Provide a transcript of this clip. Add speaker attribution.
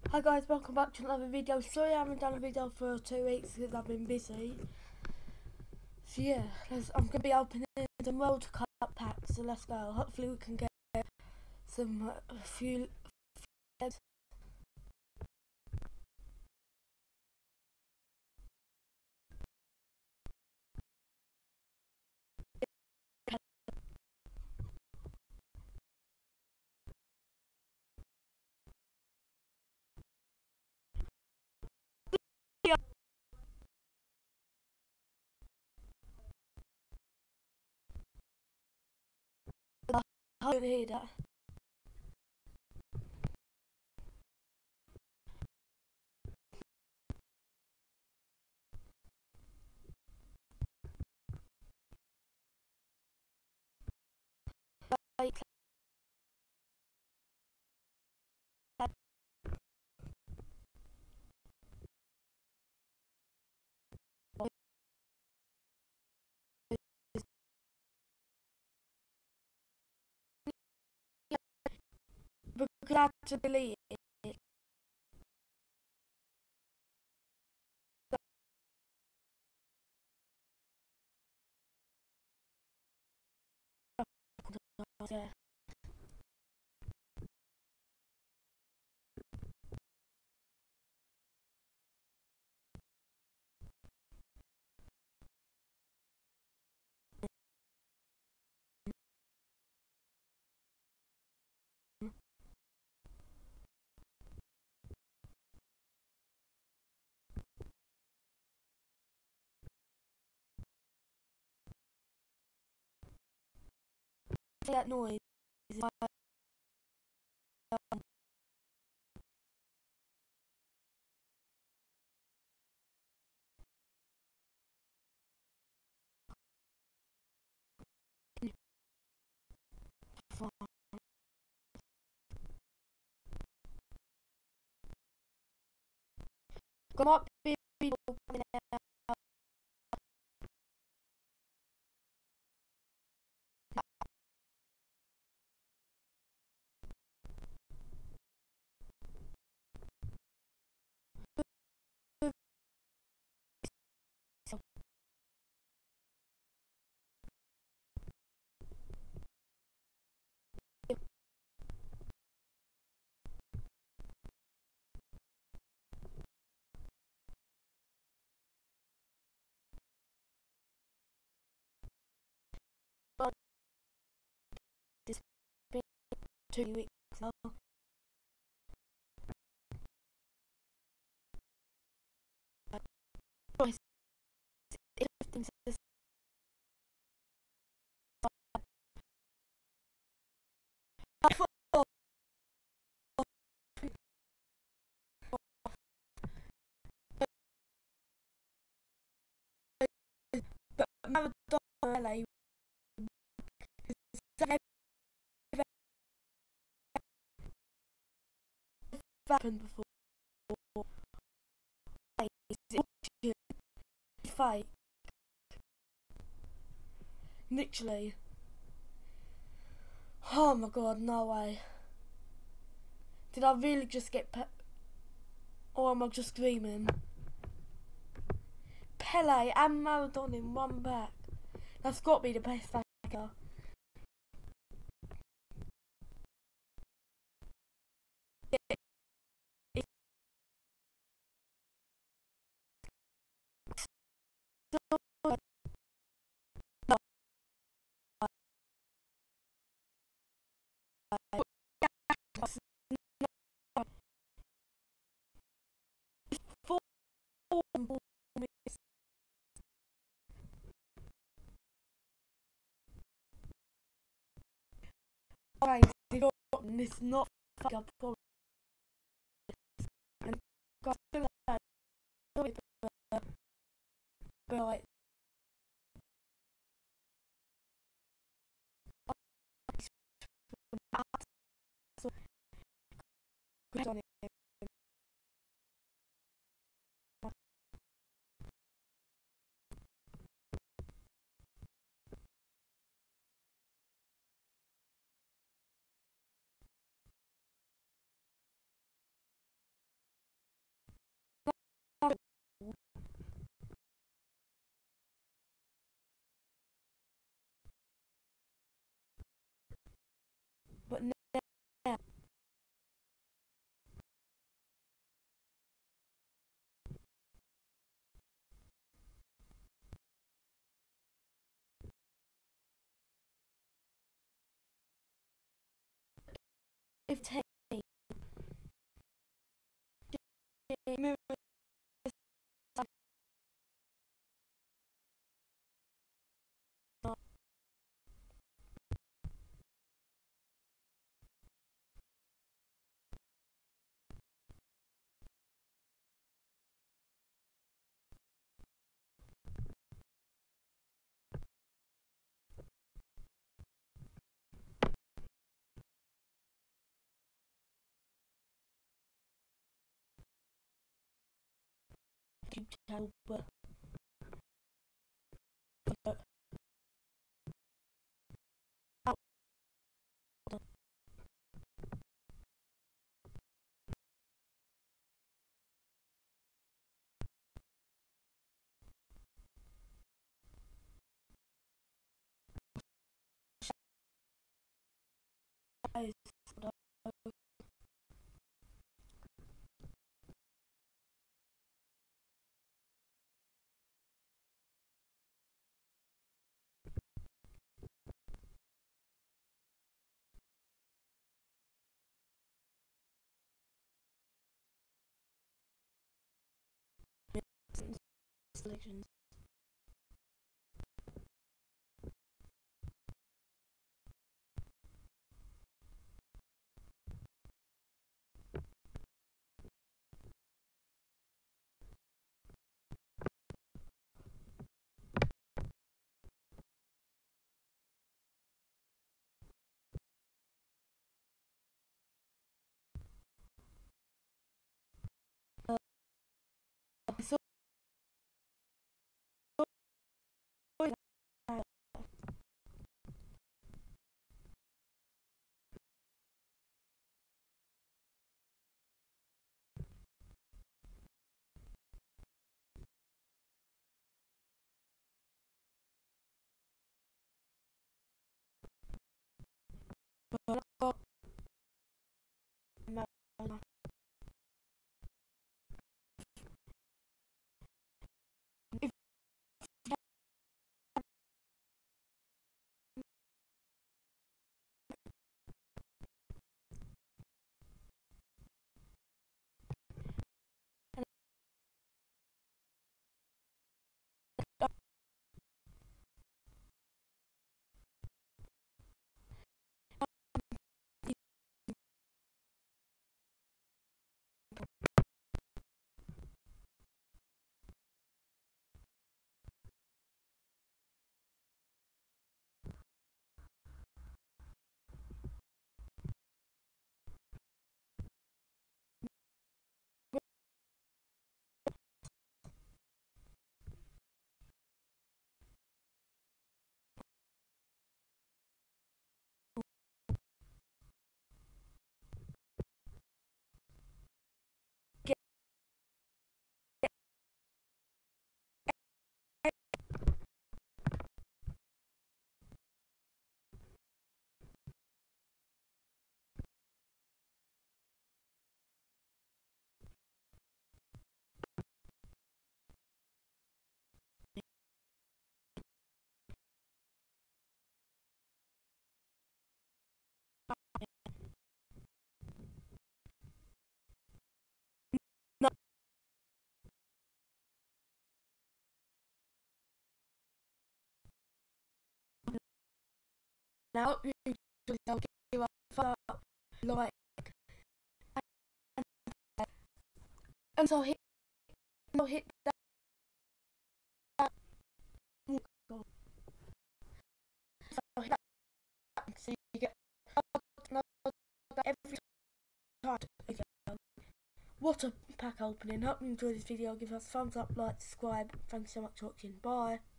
Speaker 1: Hi guys, welcome back to another video. Sorry I haven't done a video for 2 weeks because I've been busy. So yeah, I'm going to be opening some World Cup packs, so let's go. Hopefully we can get some a few I don't hear that. Like, we're glad to believe it. Yeah. That noise is fun. There might be people coming out. But it's been 2 weeks now. But maradona pele has happened before. Fight. Literally. Oh my god, no way. Did I really just get or am I just dreaming? Pele and Maradona in one pack. That's got to be the best pack ever. It's not fucking problem. And but like on it. moving YouTube channel, but selections. So now I'll give up like and so hit that so hit that so you get every time again. What a pack opening. Hope you enjoyed this video. Give us a thumbs up, like, subscribe. Thank you so much for watching. Bye.